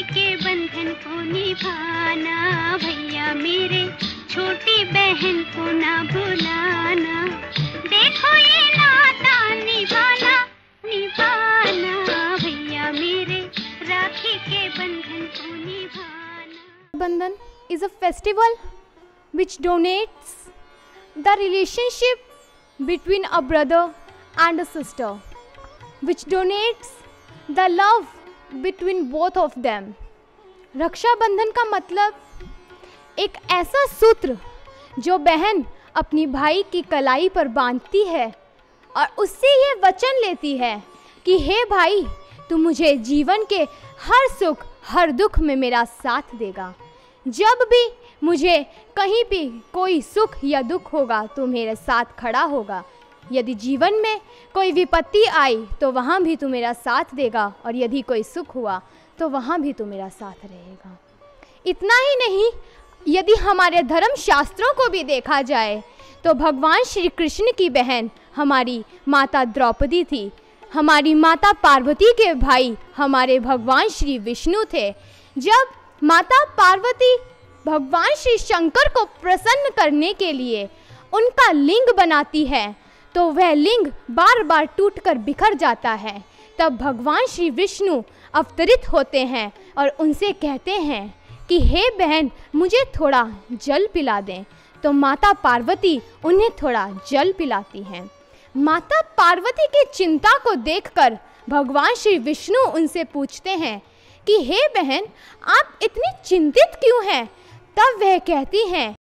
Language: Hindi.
के बंधन को निभाना, भैया मेरे छोटी बहन को ना भुलाना। देखो ये नाता निभाना निभाना, भैया मेरे राखी के बंधन को निभाना। बंधन is a festival which donates the relationship between a brother and a sister, which donates the love between both of them. रक्षा बंधन का मतलब एक ऐसा सूत्र जो बहन अपनी भाई की कलाई पर बांधती है और उससे ये वचन लेती है कि हे भाई, तू मुझे जीवन के हर सुख हर दुख में मेरा साथ देगा। जब भी मुझे कहीं भी कोई सुख या दुख होगा तो मेरे साथ खड़ा होगा। यदि जीवन में कोई विपत्ति आई तो वहाँ भी तू मेरा साथ देगा, और यदि कोई सुख हुआ तो वहाँ भी तू मेरा साथ रहेगा। इतना ही नहीं, यदि हमारे धर्म शास्त्रों को भी देखा जाए तो भगवान श्री कृष्ण की बहन हमारी माता द्रौपदी थी। हमारी माता पार्वती के भाई हमारे भगवान श्री विष्णु थे। जब माता पार्वती भगवान श्री शंकर को प्रसन्न करने के लिए उनका लिंग बनाती है तो वह लिंग बार बार टूटकर बिखर जाता है। तब भगवान श्री विष्णु अवतरित होते हैं और उनसे कहते हैं कि हे बहन, मुझे थोड़ा जल पिला दें। तो माता पार्वती उन्हें थोड़ा जल पिलाती हैं। माता पार्वती की चिंता को देखकर भगवान श्री विष्णु उनसे पूछते हैं कि हे बहन, आप इतनी चिंतित क्यों हैं? तब वह कहती हैं